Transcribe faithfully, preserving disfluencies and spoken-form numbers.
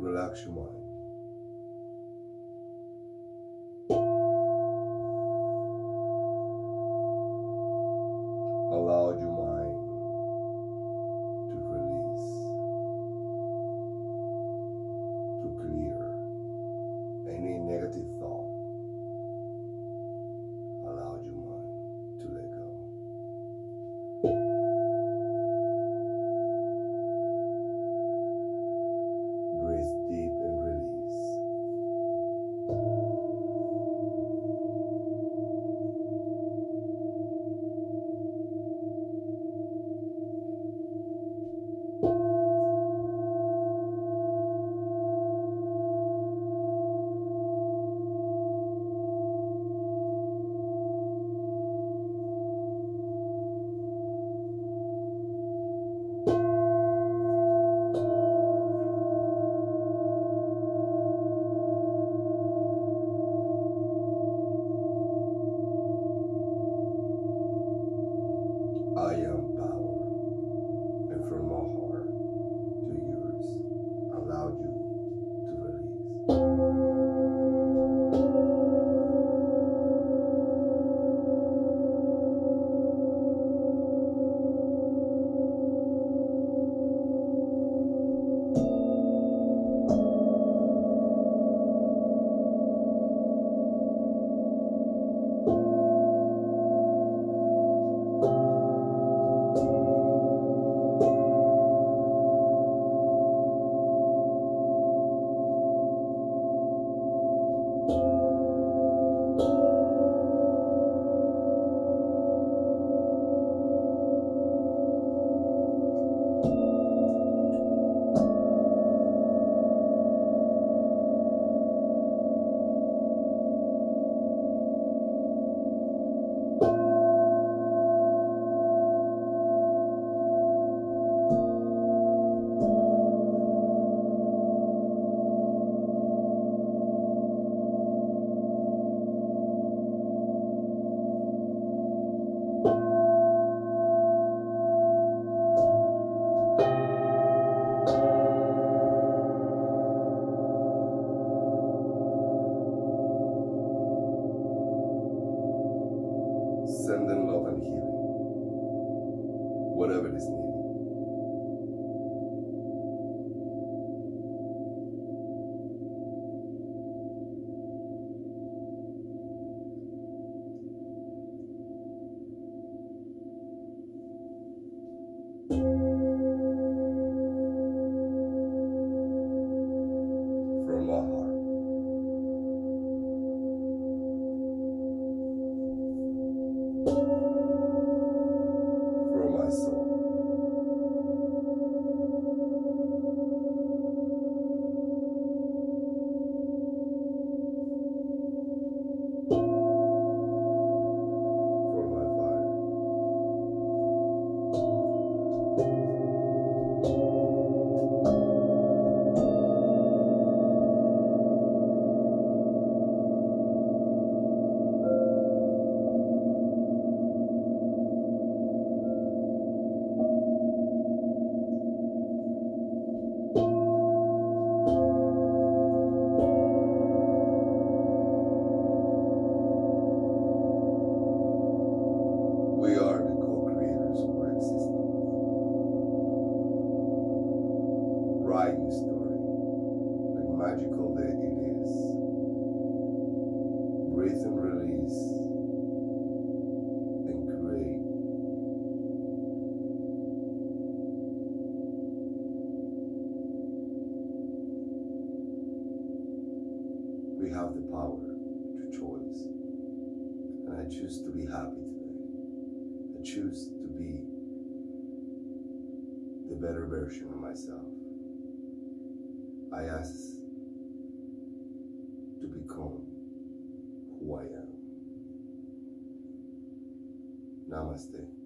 Relax your mind. Allow your mind to release, to clear any negative thought. Allow your mind to let go. Breathe deep and release. I am power, and from my heart to yours, allow you to release. Send them love and healing, whatever is needed. From my heart. From my soul. From my fire. We are the co-creators of our existence. Write your story, the magical that it is. Breathe and release, and create. We have the power to choose, and I choose to be happy today. I choose to be the better version of myself. I ask to become who I am. Namaste.